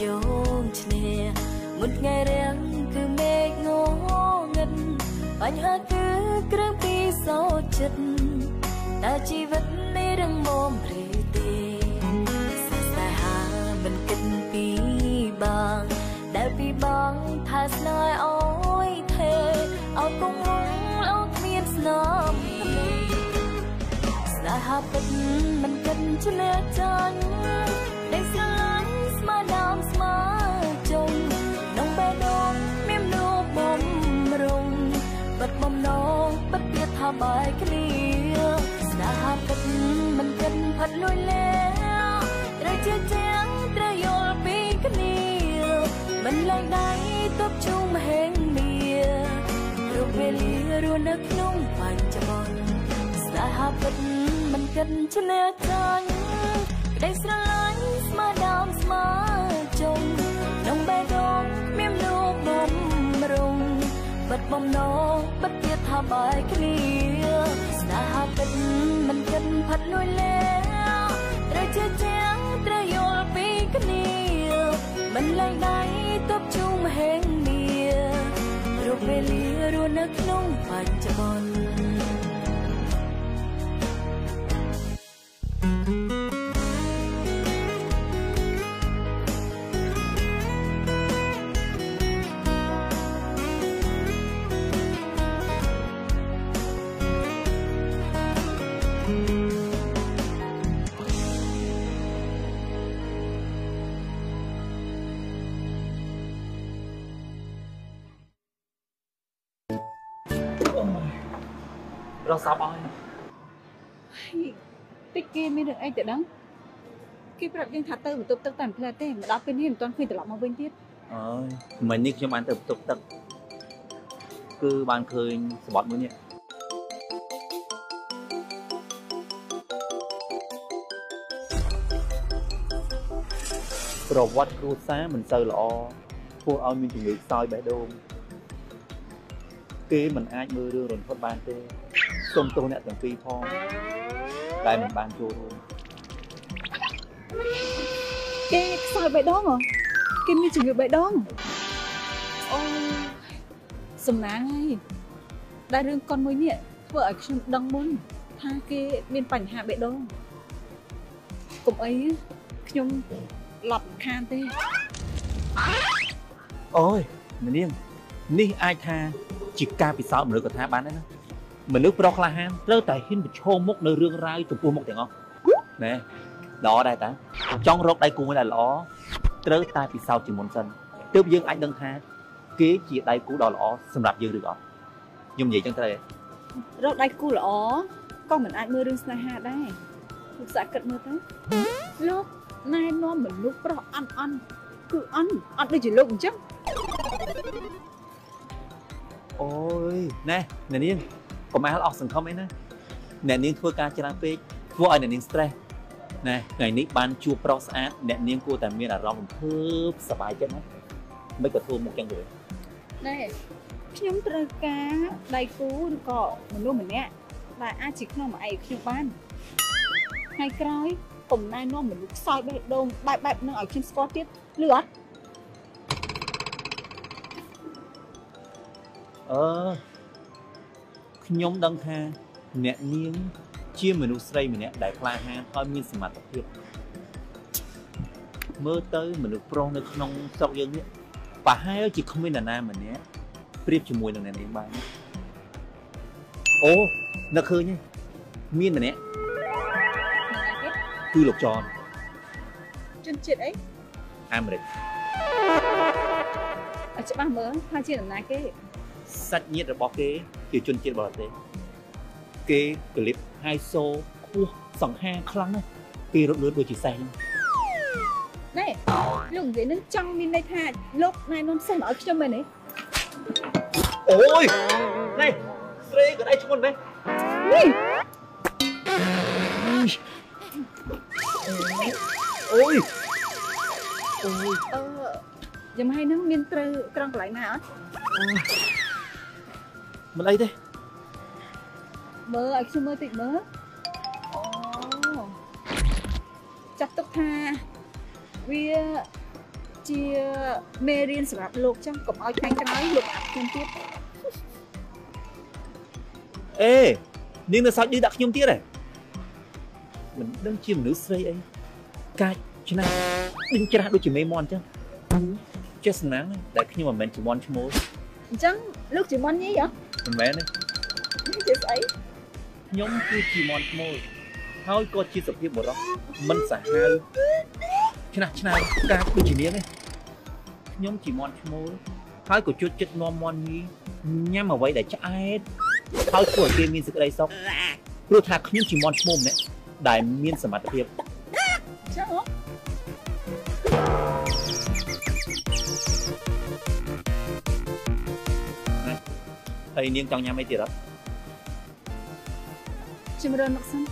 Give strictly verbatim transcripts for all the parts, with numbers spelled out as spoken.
งเฉลี่ยมุดไงเรียงคือเมฆงอเงินปัญหาคือเครื่องปีโซจิตแต่ชีวิตไม่ดังมอมหรือตีสายหามันกันปีบางได้ปีบางทาสนายอ้อยเทเอากงมุ้งเอาเมียนสนามสายหาเป็นมันกันเฉลี่ยจันได้สลายสมาดามสมาจงน้องใบดองเมียมลูกบอมรงบัดบอมน้องบัดเปียทาบายเคลียสายหาเป็นมันกันพัดลอยแล้วตระเจียเจียงตระยลปีเคลียมันไหลได้ตบชุ่มแห่งเมียรูปเวลีรัวนักนุ่งปัญจบนสายหาเป็นมันกันเฉลี่ยจันได้สลายสมาดามสมาจงน้องใบดองเมียมลูกบอมรงบัดบอมน้องบัดเปียทาบายเคลียสายหาเป็นมันกันพัดลอยแล้วตระเจียเจียงตระยลปีเคลียมันไหลได้ตบชุ่มแห่งเมียรูปเวลีรัวนักนุ่งปัญจบนเราซับเอาติ๊กเกมไม่được anh tự đắng cáiประเด็นถัดเติมตุบตักตันเพลเต้มาดับเป็นเห็นตอนคุยตลอดมาเว้นทิศเออเหมือนนี่คือมันเติมตุบตักคือบางเคยสปอร์ตมือเนี่ยประวัติครูซ่าเหมือนเซอร์หล่อพวกเอามีจุดซอยแบบโดมเกมันอาจมือเรื่องรนพดบานเต้ส้มตัวเนี่ยถึงปีพอได้เหมือนบานโจรเกซอยแบบดองเหรอเกมีจุดแบบดองโอ้สมนาไงได้เรื่องcon mớiเนี่ยเพื่อไอ้ดังบนท่าเกมีปัญหาแบบดองกลุ่มấyยมหลับคานเต้โอ้ยมันเนี่ยนี่ไอ้ทาจิกาปีสาวเหมือนกับท่าบ้านนั่นนะเหมือนนึกโปรคลาฮันเริ่มแต่หินไปโชว์มกในเรื่องราวจุดปูมกอย่างอ๋อเนี่ยล้อได้แต่จ้องรกได้กูไม่ได้ล้อเริ่มตายปีสาวจิมมอนสันเติมยังไอ้ดังท่าเก๋จีได้กูดอล้อสำหรับยืนหรืออ๋อยุ่งใหญ่จังเลยรกได้กูเหรอก็เหมือนไอ้มือเรื่องสไนฮาได้ลูกสาวเกิดมือตั้งลูกนายน้องเหมือนลูกเพราะอันอันคืออันอันได้จีลูกจังโอ้ยแน่เนนี่ผมมาให้ออกสังคมไหมนะเนนี่ทัวร์การจราเปกทัวร์ไอ้เนนี่สเตรสแน่ไงนี่บ้านจูโปรสอาร์ตเนนี่กูแต่มีอะไรผมเพิ่มสบายจังไหมไม่กระทู้มุกยังเลยแน่พี่น้องตระกาได้กูก็เหมือนลูกเหมือนเนี้ยได้อาจิกน้องมาไอ้คิวบ้านให้กร้อยผมนายน้องเหมือนลูกซอยแบบโดมแบบแบบนึงเอาชิ้นสกอตติสเหลือเออขยมดังท่าเนี่ยนิ่งเชี่ยเหมือนอุสไรเหมือนเนี่ยได้พลาฮะพอมีสมาธิเพียบเมื่อเตยเหมือนโปรในขนมซอกยังเนี่ยป่าให้จิตเขาไม่หนาหน้าเหมือนเนี้ยเปรียบจมูกตรงนั้นเองบ้างโอ้นักเคยเนี่ยมีนเหมือนเนี้ยคือหลบจอนจนจิตเอ้ยอเมริกอาจจะบ้าเมื่อพาเชี่ยหนังนายเก้สัตว์เงียบระบอกเก๋คือจนเจ็ดบอลเต้เก๋กลิปไฮโซคู่สองห้าครั้งนะเก๋รถเลือดโดยจีแซงนี่ลุงเก๋นึกจังมินในท่าลบนายนนท์ส่งเอาขึ้นมาเนี่ยโอ้ยนี่สเตรย์ก็ได้ชนไหมนี่โอ้ยโอ้ยเออยังไม่ให้น้ำมินเตอร์กลางไหลนะมันอะไรเด้เมื่อไอ้ชั่วโมงติดเมื่อจับตุกทาเวีย chia mê riêng sập lục trong cổng áo khăn cho nói lục áp thêm tiếp ê nhưng là sao đi đặt nhung tiết này mình đang chìm nữ xây ấy cài chứ này đừng cho đôi chỉ mê mòn chứ chứ nắng để khi mà mình chỉ mòn cho môi chẳng lúc chỉ mòn nhí vậy mình bé này chị ấy nhóm cứ chỉ mòn cho môi thôi có chia sập hiệp một đó mình xả hai chứ nào chứ nào cài đôi chỉ miếng này nhóm chỉ mòn cho môi thôi của chút chất non mòn nhí nhắm mà vậy để cho ai thôi của kia mình sự đây xong rồi thà nhóm chỉ mòn cho môi này đại miênสมรรถ ភាព chắc không thầy niên trong nhà mấy tiền đó chim rơi mặc xanh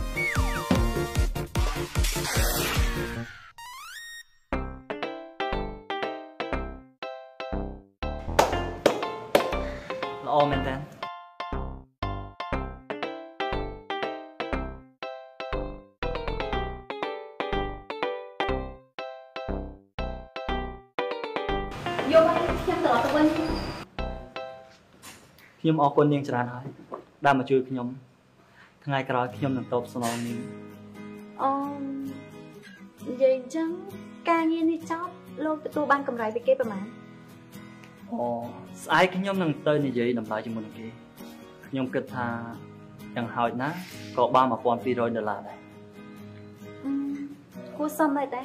ល្អមែនតើយកមកខ្ញុំទៅអត់ទៅវិញខ្ញុំអរគុណនាងច្រើនហើយដែលមកជួយខ្ញុំថ្ងៃក្រោយខ្ញុំនឹងតបស្នងនាងអូនិយាយអញ្ចឹងការងារនេះចប់លោកទទួលបានកម្រៃពីគេប្រហែលអូស្អែកខ្ញុំនឹងទៅនិយាយតម្លៃជាមួយនឹងគេខ្ញុំគិតថាយ៉ាងហោចណាស់ក៏បានmột nghìn hai trămដុល្លារដែរគួរសមដែរតែ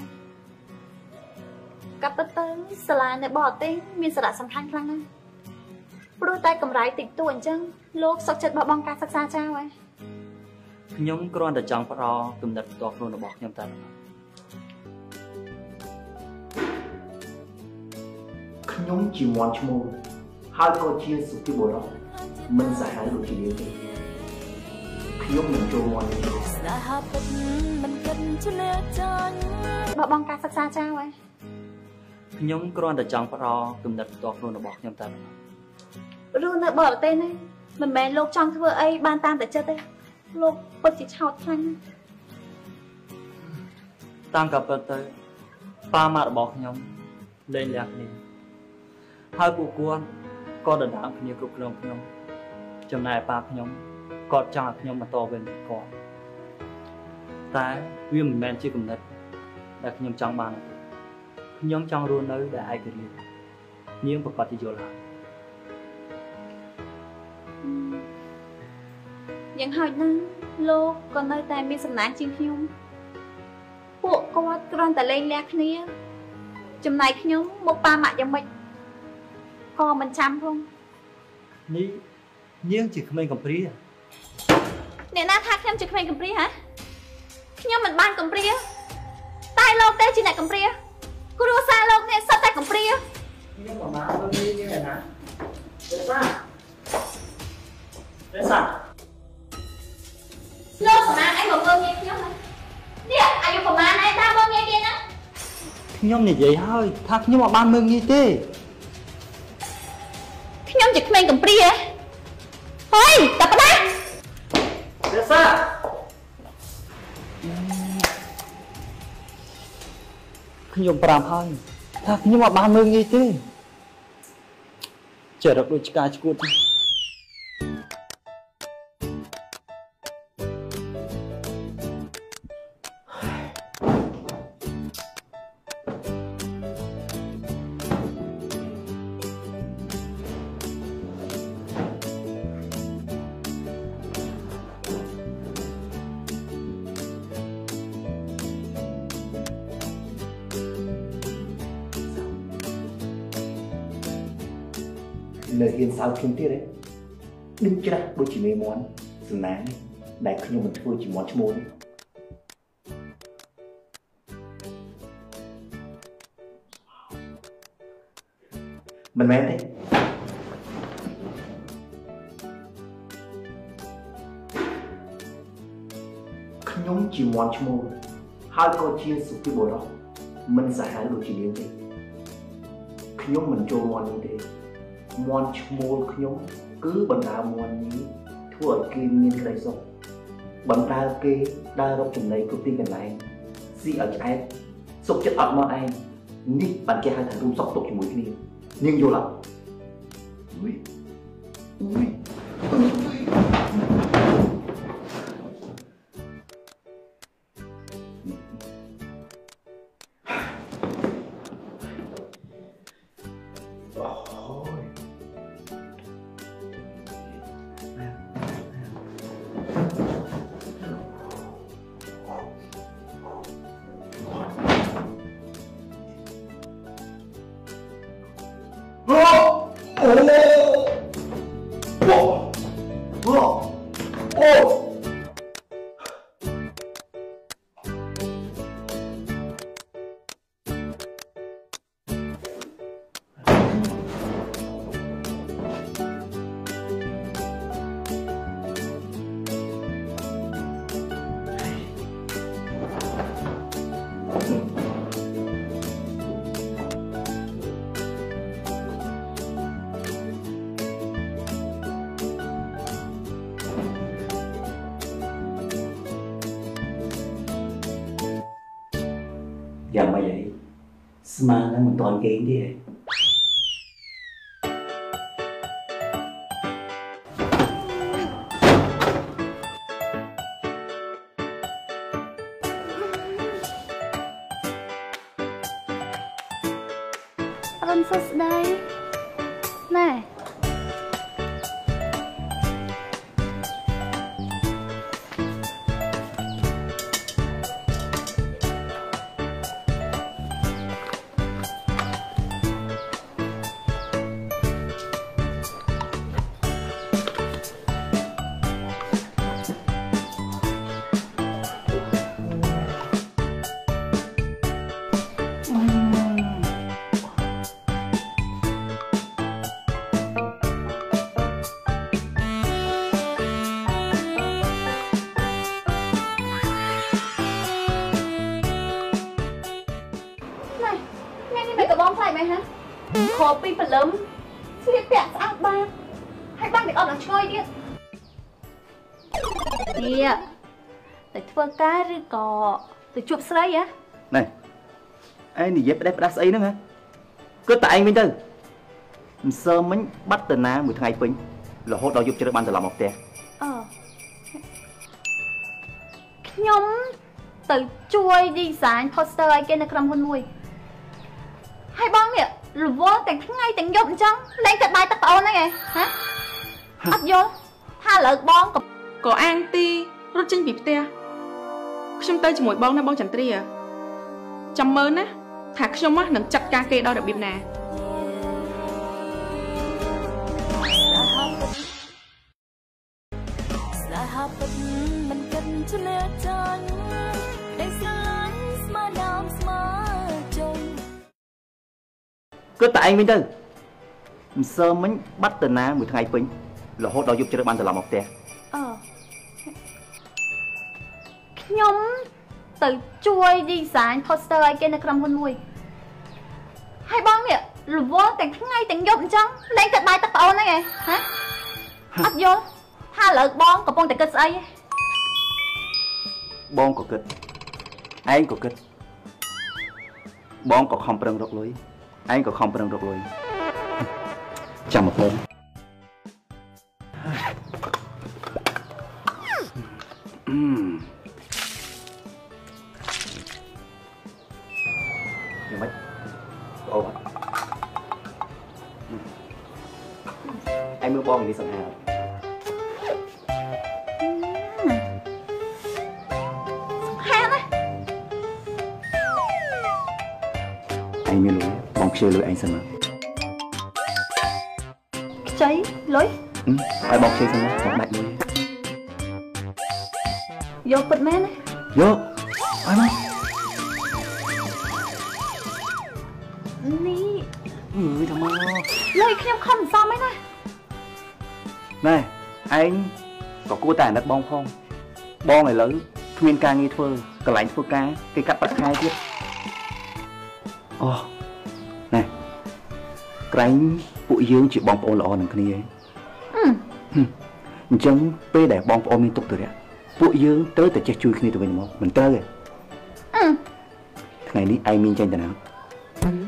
កាប់ទៅសាលានៅបរទេសមានសារៈសំខាន់ខ្លាំងណាស់ព្រោះតែកម្រៃតិចតួចអញ្ចឹងលោកសុខចិត្តបោះបង់ការសិក្សាចោលហើយខ្ញុំគ្រាន់តែចង់ផ្ដល់គំនិតផ្ទាល់ខ្លួនរបស់ខ្ញុំតែប៉ុណ្ណោះខ្ញុំជាមន់ឈ្មោះហើយក៏ជាសុភីបុរសមិនសាហាវដូចជានាងទេខ្ញុំមិនចូលមន់ទេស្នេហាពិតមិនគិតឈ្នះចាញ់បោះបង់ការសិក្សាចោលហើយខ្ញុំគ្រាន់តែចង់ផ្ដល់គំនិតផ្ទាល់ខ្លួនរបស់ខ្ញុំតែប៉ុណ្ណោះរស់នៅបរទេសនេះមិនមែនលោកចង់ធ្វើអីបានតាមតែចិត្តទេលោកពិតជាឆោតខ្លាំងតាមក៏ពិតទៅប៉ាម៉ាក់របស់ខ្ញុំលែងលះគ្នាហើយពួកគាត់ក៏ដណ្ដើមគ្នាគ្រប់គ្រងខ្ញុំចំណែកប៉ាខ្ញុំគាត់ចង់ឲ្យខ្ញុំបន្តវេនគាត់តែវាមិនមែនជាគំនិតដែលខ្ញុំចង់បានទេខ្ញុំចង់រស់នៅដែលឯករាជ្យនាងប្រកាសជាយល់ហើយយ៉ាងហោចណាស់លោកក៏នៅតែមានសំណាងជាងខ្ញុំពួកគាត់គ្រាន់តែលេងលះគ្នាចំណែកខ្ញុំមកប៉ាម៉ាក់យ៉ាងម៉េចក៏មិនចាំផងនេះនាងជាក្មេងកំព្រាអ្នកណាថាខ្ញុំជាក្មេងកំព្រាហ៎ខ្ញុំមិនបានកំព្រាតែលោកទេជាអ្នកកំព្រាគ្រួសារលោកនេះសុទ្ធតែកំព្រាខ្ញុំប្រមាណទៅនេះនាងឯណាទេសាទេសាលោកប្រមាណអីមកមើលងាយខ្ញុំនេះអាយុប្រមាណអីតាមមើលងាយគេណាខ្ញុំនិយាយហើយថាខ្ញុំអត់បានមើលងាយទេខ្ញុំជាក្មេងកំព្រាហើយតែប៉ុណ្ណាទេសាខ្ញុំប្រាប់ហើយថាខ្ញុំអត់បានមើលងាយទេចេះរកដូចឆ្កាឈួតទេនៅហ៊ានសើចខ្ញុំទៀតទេដឹងច្រាស់ដូចជាមេមន់សំណាងដែលខ្ញុំមិនធ្វើជាមន់ឈ្មោះមិនមែនទេខ្ញុំជាមន់ឈ្មោះហើយក៏ជាសុភីបុរសមិនសាហាវដូចជានាងទេខ្ញុំមិនចូលមន់នេះទេមន់ឈ្មោះខ្ញុំគឺបណ្ដាមន់នេះធ្វើឲ្យគេមានក្តីសុខបណ្ដាគេដើររកចំណីគ្រប់ទីកន្លែងស៊ីឲ្យឆ្អែតសុខចិត្តអត់មកឯងនេះបានគេហៅថារួមសក់ទុកជាមួយគ្នានាងយល់អត់អុយអុយយ៉ាងម៉េចហើយស្មាននឹងមិនតាន់គេទេអរុនសួស្ដីណែខោពីព្រលឹមស្លៀកពាក់ស្អាតបាតហើយបាំងទាំងអស់នឹងឆ្ងយទៀតនេះទៅធ្វើការឬក៏ទៅជួបស្រីហ៎ណែឯងនិយាយផ្ដេសផ្ដាស់ស្អីហ្នឹងហ៎គិតតែឯងវិញទៅមិនសើមិញបាត់តាណាមួយថ្ងៃពេញរហូតដល់យប់ជ្រៅបានត្រឡប់មកផ្ទះអឺខ្ញុំទៅជួយ design poster ឲ្យគេនៅក្រុមហ៊ុនមួយហើយបងនេះរវល់ទាំងថ្ងៃទាំងយប់អញ្ចឹងលេងតែបាយទឹកប្អូនហ្នឹងឯងហ៎អត់យល់ថាឥឡូវបងក៏អាងទីរត់ចេញពីផ្ទះខ្ញុំទៅជាមួយបងណាបងចន្ទ្រាចាំមើលណាថាខ្ញុំនឹងចាត់ការគេដល់របៀបណាស្នេហាពិតមិនគិតឆ្លៀតចាញ់ដែលស្រឡាញ់ស្មើដើមស្មើចុងគិតតែឯងវិញទៅមិនសើមិញបាត់តាណាមួយថ្ងៃពេញរហូតដល់យប់ជ្រៅបានត្រឡប់មកផ្ទះអឺខ្ញុំទៅជួយ design poster ឲ្យគេនៅក្រុមហ៊ុនមួយហើយបងនេះរវល់ទាំងថ្ងៃទាំងយប់អញ្ចឹងលេងតែបាយទឹកប្អូនហ្នឹងឯងហ៎អត់យល់ថាឥឡូវបងកំពុងតែគិតស្អីបងក៏គិតឯងក៏គិតបងក៏ខំប្រឹងរកលុយឯងក៏ខំប្រឹងរកលុយចាំមកបងអឺយ៉ាងម៉េចអូឯងមើលបងនេះសង្ហាមានលុយបងខ្ជិលលុយឯងសិនមកខ្ចីលុយឲ្យបងខ្ជិលសិនមកបងដាច់លុយយកពិតមែនទេយកឲ្យមកនេះអើយថាមកលុយខ្ញុំខំសំអីណាណែឯងក៏គួរតែអាណិតបងផងបងឥឡូវគ្មានការងារធ្វើកន្លែងធ្វើការគេកាត់ប្រាក់ខែទៀតអូណែក្រែងពួកយើងជាបងប្អូនល្អនឹងគ្នាអញ្ចឹងពេលដែលបងប្អូនមានទុក្ខធុរៈពួកយើងត្រូវតែចេះជួយគ្នាទៅវិញមកមិនត្រូវទេថ្ងៃនេះឯងមានចេញទៅណា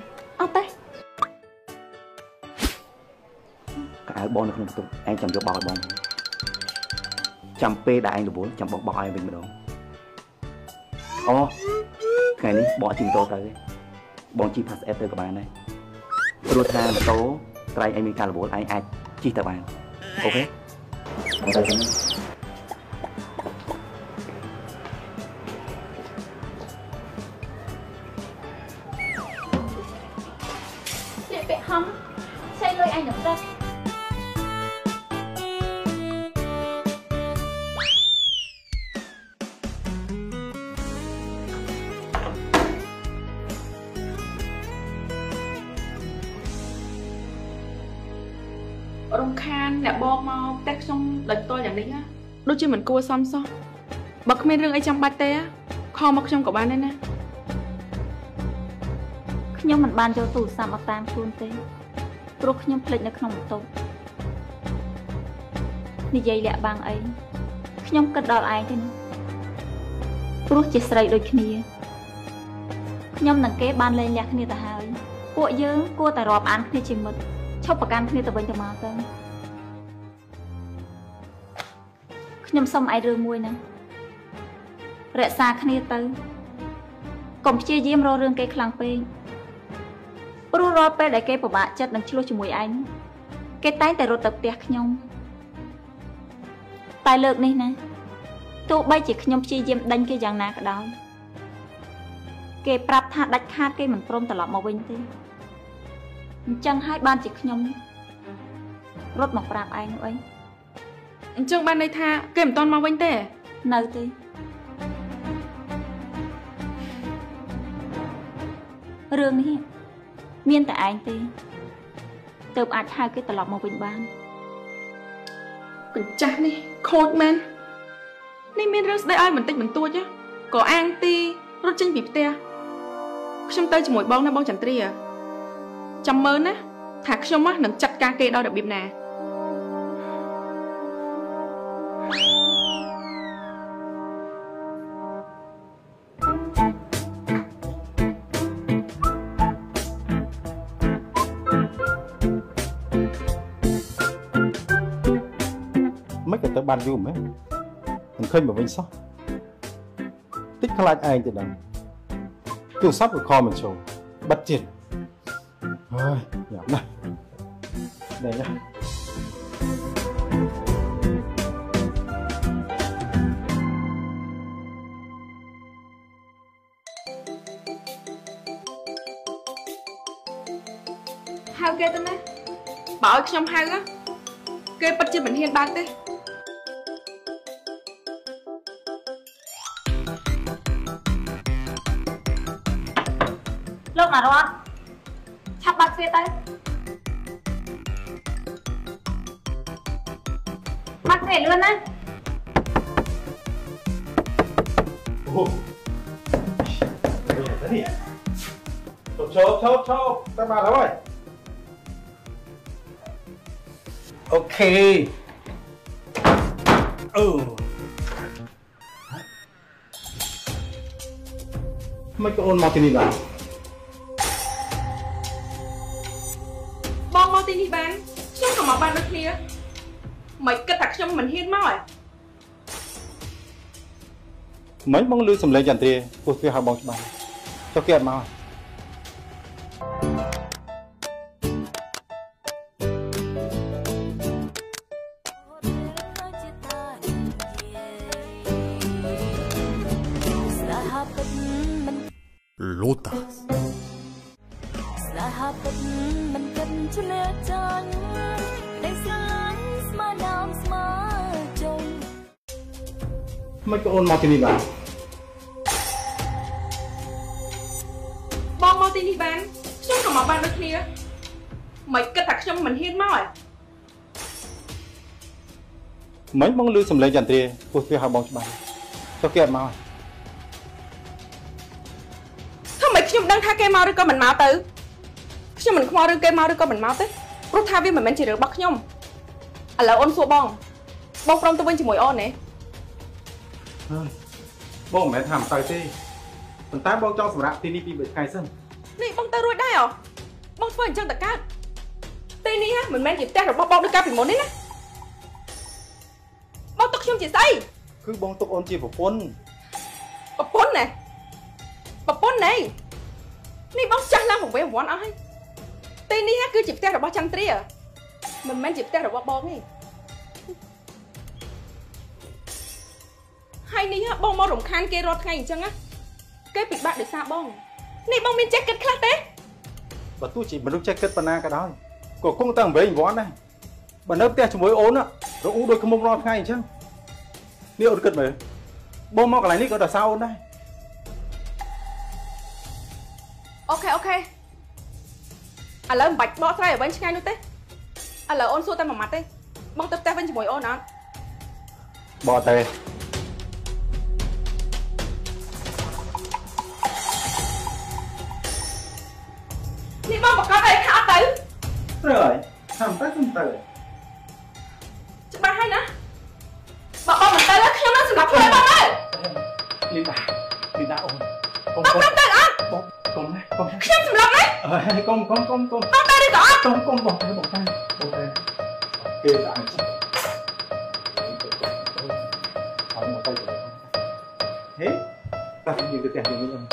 បងនៅក្នុងបន្ទប់ឯងចាំយកបោកឲ្យបងចាំពេលដែលឯងរវល់ចាំបងបោកឲ្យវិញម្ដងអូថ្ងៃនេះបងជិះម៉ូតូទៅបងជិះ Pass F ទៅក៏បានដែរព្រោះថាម៉ូតូត្រៃឯងមានការរវល់ឯងអាចជិះទៅបានអូខេមកទៅចឹងហំใช้เลยไอ้หนุ่มรักรำคาญเนี่ยบอกมาแต่ช่องดัดตัวอย่างนี้นะดูจะเหมือนกลัวซ้ำซ้อบอกไม่เรื่องไอ้จำบัตเต้คอมาช่องกับบ้านนั่นนะខ្ញុំមិនបានយកទូរស័ព្ទមកតាមខ្លួនទេព្រោះខ្ញុំភ្លេចនៅក្នុងបន្ទប់និយាយលាក់បាំងអីខ្ញុំគិតដល់ឯងទេណាព្រោះជាស្រីដូចគ្នាខ្ញុំនឹងគេបានលែងលះគ្នាទៅហើយពួកយើងគួរតែរាប់អានគ្នាជាមិត្តឈប់ប្រកាន់គ្នាទៅវិញទៅមកទៅខ្ញុំសុំឯងរឿងមួយណារក្សាគ្នាទៅកុំព្យាយាមរករឿងគេខ្លាំងពេកព្រោះរាល់ពេលដែលគេពិបាកចិត្តនឹងឆ្លោះជាមួយឯងគេតែងតែរត់ទៅផ្ទះខ្ញុំតែលើកនេះណាទោះបីជាខ្ញុំព្យាយាមដេញគេយ៉ាងណាក៏ដោយគេប្រាប់ថាដាច់ខាតគេមិនព្រមត្រឡប់មកវិញទេអញ្ចឹងហើយបានជាខ្ញុំរត់មកប្រាប់ឯងនោះអីអញ្ចឹងបានន័យថាគេមិនទាន់មកវិញទេនៅទេរឿងនេះមានតែឯងទេទើបអាចហៅគេត្រឡប់មកវិញបានកញ្ចាស់នេះខូចមែននេះមានរឿងស្ដីឲ្យបន្តិចបន្តួចក៏អាងទីរត់ចេញពីផ្ទះខ្ញុំទៅជាមួយបងណាបងចន្ទ្រាចាំមើលណាថាខ្ញុំនឹងចាត់ការគេដោយរបៀបណាមិនក៏ទៅបានយូរមែនមិនឃើញមកវិញសោះតិចខ្លាចឯងទៅដឹងទូរស័ព្ទក៏ខលមិនចូលបិទទៀតហើយញ៉ាំណាស់ដែរណាហៅគេទៅណាបើឲ្យខ្ញុំហៅគេពិតជាមិនហ៊ានបានទេលោកណារត់ឆាប់បាត់ទ្វារទៅបាត់ទ្វារលឿនណាអូនេះឈប់ឈប់ឈប់ទៅមកហើយអូខេអូមិនក៏អូនមកទីនេះបានបងមកទីនេះបានខ្ញុំក៏មកបានដូចគ្នាមិនគិតថាខ្ញុំមិនហ៊ានមកហ៎មិនបងលឺសំឡេងចន្ទ្រាពោះវាហៅបងច្បាស់ចុះគេអត់មក Lotus ស្នេហាពិតមិនគិតឆ្លៀតចាញ់តែស្រឡាញ់ស្មើដើមស្មើចុងមិនក៏អូនមកទីនេះបានបងមកទីនេះបានខ្ញុំក៏មកបានដូចគ្នាមិនគិតថាខ្ញុំមិនហ៊ានមកហ៎មិនបងលឺសំឡេងចន្ទ្រាពោះវាហៅបងច្បាស់ចុះគេអត់មកខ្ញុំដឹងថាគេមកឬក៏មិនមកទៅខ្ញុំមិនខ្វល់រឿងគេមកឬក៏មិនមកទេព្រោះថាវាមិនមែនជារឿងរបស់ខ្ញុំឥឡូវអូនសួរបងបងព្រមទៅវិញជាមួយអូនទេបងមិនមែនថាមិនទៅទេប៉ុន្តែបងចង់សម្រាប់ទីនេះពីមួយថ្ងៃសិននេះបងទៅរួចដែរហ៎បងធ្វើអញ្ចឹងតើកើតទទីនេះមិនមែនជាផ្ទះរបស់បងដូចកាលពីមុនទេណាបងទុកខ្ញុំជាស្អីគឺបងទុកអូនជាប្រពន្ធប្រពន្ធណាប្រពន្ធណែនេះបងចាស់ឡើងវង្វេងវង្វាន់អស់ហើយទីនេះគឺជាផ្ទះរបស់ចន្ទ្រាមិនមែនជាផ្ទះរបស់បងទេហើយនេះបងមករំខានគេរាល់ថ្ងៃអញ្ចឹងណាគេពិបាកដោយសារបងនេះបងមានចេះគិតខ្លះទេបើទោះជាមនុស្សចេះគិតប៉ុណ្ណាក៏ដោយក៏គង់តែវង្វេងវង្វាន់ដែរបើនៅផ្ទះជាមួយអូនរអ៊ូដូចខ្មុំរាល់ថ្ងៃអញ្ចឹងនេះអូនគិតមើលបងមកកន្លែងនេះក៏ដោយសារអូនដែរអូខេអូខេឥឡូវមិនបាច់បកស្រាយឲ្យវិញឆ្ងាយនោះទេឥឡូវអូនសួរតែមួយម៉ាត់ទេបងទៅផ្ទះវិញជាមួយអូនអត់បកទេនេះបងប្រកាសអីថាអត់ទៅត្រូវហើយថាមិនទៅខ្ញុំទៅច្បាស់ហើយណាបើបងមិនទៅខ្ញុំនឹងសម្រាប់ខ្លួនបងហើយលីដាលីដាអូនបងប្រាប់ទៅអត់បងកុំណាកុំខ្ញុំសម្រាប់ណាអើយកុំកុំកុំកុំបងទៅឬក៏អត់កុំកុំបងទៅបងទៅបងទៅគេដាក់អញ្ចឹងអត់មកទៅហេតាខ្ញុំទៅផ្ទះយើងវិញ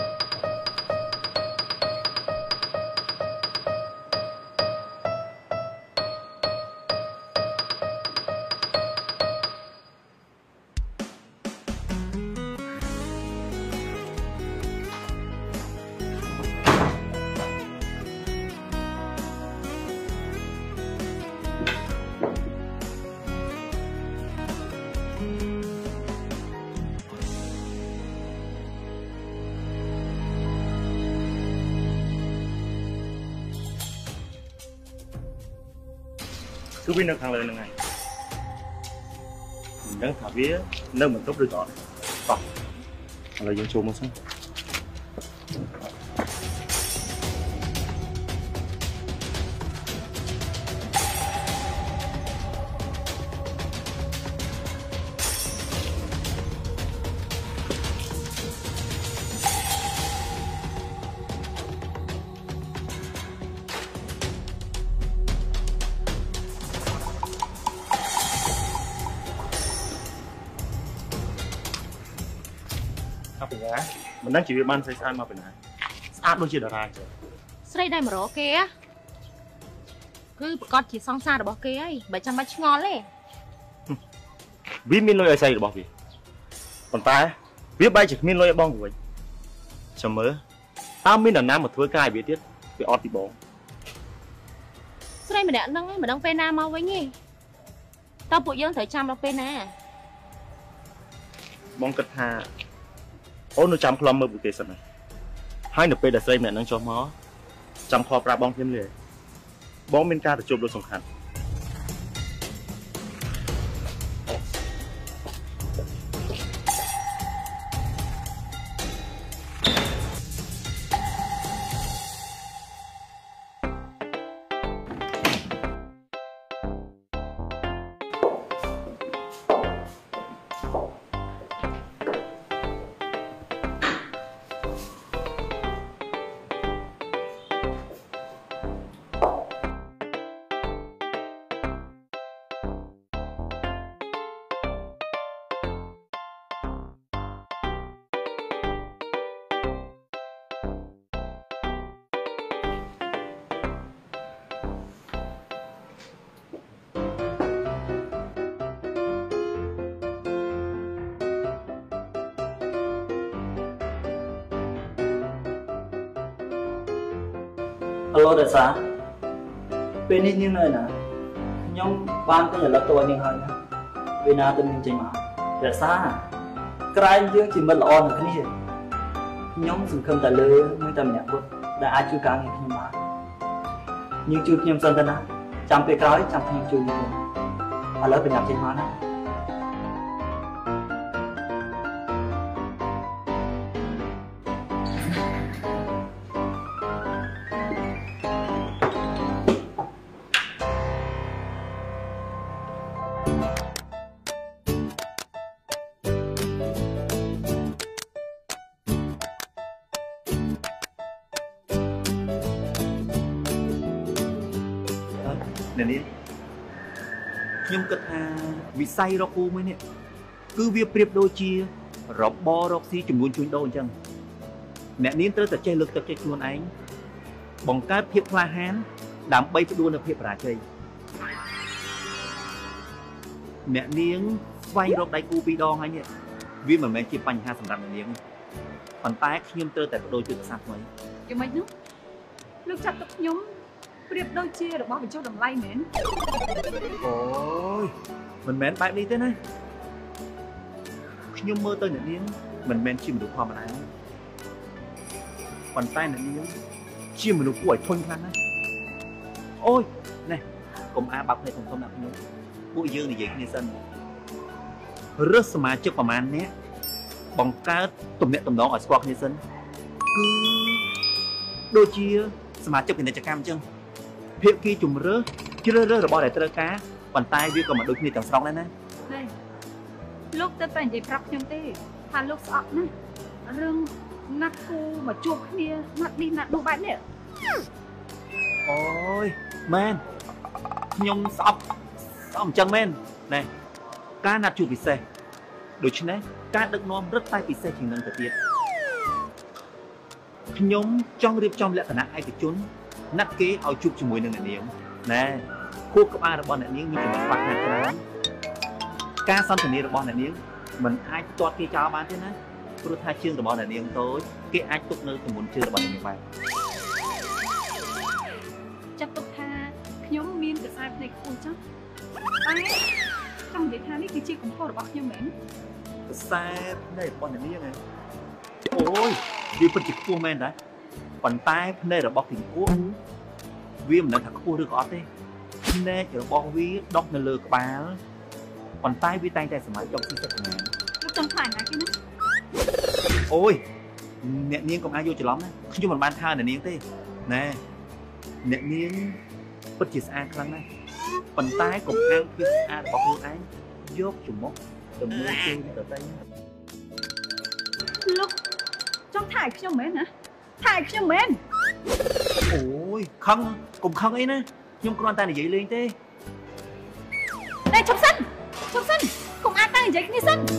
គឺវានៅខាងលើហ្នឹងហើយមិនដឹងថាវានៅបន្ទប់ឬក៏អត់តោះឥឡូវយើងចូលមកសិនមិនដឹងជីវាបានស្អាតស្អាតមកពីណាស្អាតដូចជាតារាចឹងស្រីដែលមករកគេគឺប្រកាសជាសង្សាររបស់គេហើយបើចាំបាច់ឆ្ងល់ទេវាមានលុយឲ្យស្រីរបស់វាប៉ុន្តែវាបែរជាគ្មានលុយឲ្យបងវិញចាំមើលតើមាននរណាមកធ្វើការឲ្យវាទៀតវាអត់ពីបងស្រីម្នាក់ហ្នឹងមិនដឹងពេលណាមកវិញទេតើពួកយើងត្រូវចាំដល់ពេលណាបងគិតថាអូននៅចាំខ្លំមើលពួកគេសិនណាហើយនៅពេលដែលស្រីម្នាក់នឹងចុះមកចាំខលប្រាប់បងភ្លាមលាបងមានការទៅជួបលោកសំខាន់ហៅរសាពេលនេះនាងនៅណាខ្ញុំបានទៅរលឹកទៅនាងហើយណាពេលណាទៅនាងចេញមករសាក្រែងយើងជាមិត្តល្អនឹងគ្នាខ្ញុំសង្ឃឹមតែលើមួយតែម្នាក់ពុតដែលអាចជួយការងារខ្ញុំបាននាងជួយខ្ញុំសិនទៅណាចាំពេលក្រោយចាំខ្ញុំជួយនាងឥឡូវបញ្ញាចេញមកណា nè đi nhưng cất à vì say rọc cu mới nè cứ việc priệp đôi chia rọc bo rọc xí chùm luôn chui đôi chăng nè nín tới tập chơi lực tập chơi chuồn anh bằng cái phiệp la hán đảm bay phải đua được phiệp ra chơi nè niếng vay rọc đáy cu pi đong anh nhỉ vì mà mẹ chỉ bành ha sầm rầm nè niếng còn tay nhưng tới tại đôi chữ sạch mấy cái mấy nước lúc chặt tập nhóm priệp đôi chia được bao bị cho đầm lay mến ôi mình mến bãi đi thế này nhưng mơ tới nè niếng mình mến chìm được hoa mà này còn tay nè niếng chìm được quẩy thôn khăn này ôi này cùng a bọc này cùng không nặng nữa bụi dương này vậy như sân rất mà trước mà man nhé bằng cá tụm nẹt tụm đó ở squat như sân cứ đôi chia mà trước thì này cho cam chân hiện khi chùm rớt chứ rớt rớt rồi bỏ để tơ cá còn tay với còn mà đôi khi chẳng xong đấy nè đây lúc tới phải vậy prop nhung tê thà lúc sọt nè rừng nát cu mà chuột kia nát đi nát đồ bãi nè ôi men nhung sọt sọt chân men này cá nát chuột bị xe đối chứ này cá đực non rất tay bị xe chỉ nâng tiệt nhung trong điệp trong lẽ cả ai thì trốn nát kế ao chụp cho mùi nâng nè niệm nè khu cấp a là bọn nè niệm như kiểu bạc nè cái cá son thì là bọn nè niệm mình ai toát kia cho bán thế này tôi thay chương là bọn nè niệm tối cái ai tục nơi thì muốn chưa là bọn nè niệm vậy chắc tục tha nhóm miên cái sai này không chắc ai trong vậy tha này cái chi cũng có được bạc như mến sai đây bọn nè niệm này ôi vì phân chỉ cua men đấy còn tay đây là bọc hình cua vì mình đã thật cua được gót đi nè chờ bọc vi đọc nơi lừa bà còn tay vi tay tay sầm mãi trong sinh sạch này lúc trong phải này cái nó ôi nè niên còn ai vô chờ lắm đấy không cho mình ban tha nè niên thế nè nè niên bất chỉ xa khăn này còn tay cũng ăn khi ăn bọc luôn anh dốt chùm mốc từng nơi chơi từ đây lúc trong thải trong mến hả thải trong mến ôi khăn cùng khăn ấy nè nhưng con tay này dậy lên thế đây trong sân trong sân cùng ai tay này dậy như sân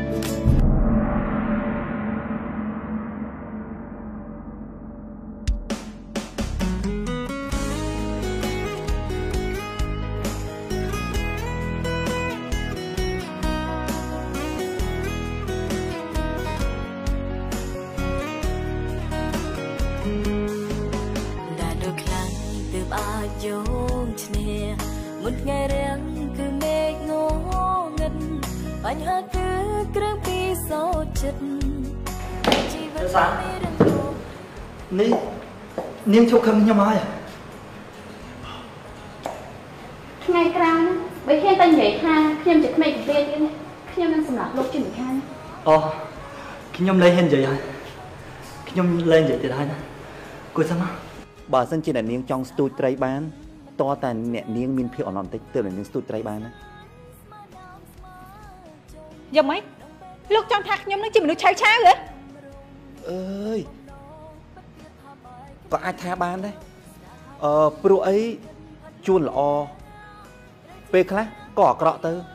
một ngày riêng cứ mê ngô ngân anh hát cứ krang pi sâu chật chỉ vẫn mê đừng ngô ní niên chụp khăn nhau mai ngày cào bởi khi ta nhảy ha khi em chụp mày kia đi khi em đang sầm lọc lúc trên khăn ờ khi nhom lên hiện vậy hả khi nhom lên vậy thì đây nè cô sao mà bà dân trên là niên trong studio trai bán to ta nè niên miên phiêu online tích từ là niên studio trai bán á giờ mấy lúc trong thạc nhóm nó chỉ mình được cháo cháo vậy ơi có ai tha bán đấy ờ pro ấy chuồn là o pe khác có cọ tư